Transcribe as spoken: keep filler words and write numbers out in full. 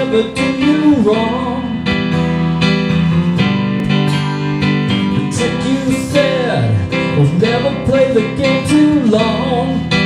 ever do you wrong. The trick you said was never play the game too long.